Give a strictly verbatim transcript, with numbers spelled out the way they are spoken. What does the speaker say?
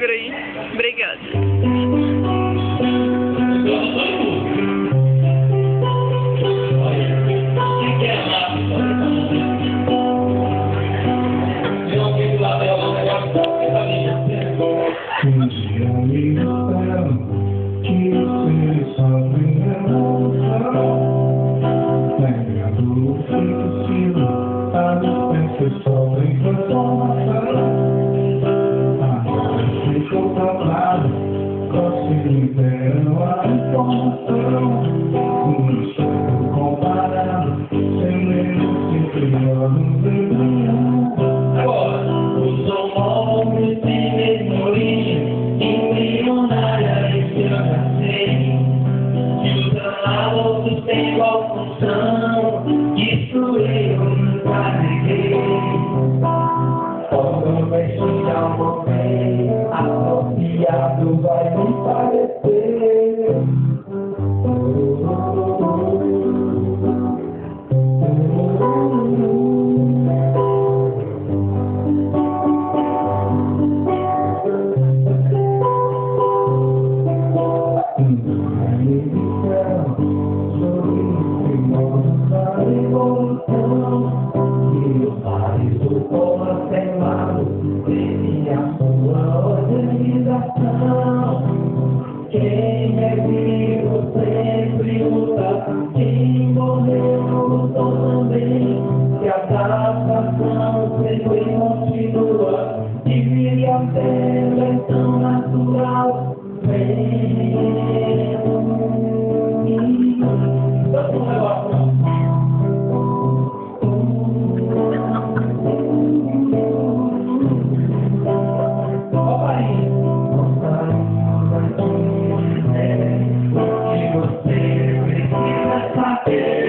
segura aí. Obrigada. Um dia me disseram que você só ganhou pegando o feito estilo, a dispensa só vem transformação. Agora ficou provado, consideram a informação. Um estudo comparado, sem menos inferior no vermelho. Agora, usou móveis de mesma origem, embrionária e se eu já sei. E usando a outros tem igual função, isso eu nunca neguei. Quando vai chegar o momento, apropriado vai me parecer. Quem é vivo sempre luta, quem morreu lutou também. Que a adaptação sempre continua, divide a seleção natural. Vem. Tanto um negócio. Yeah.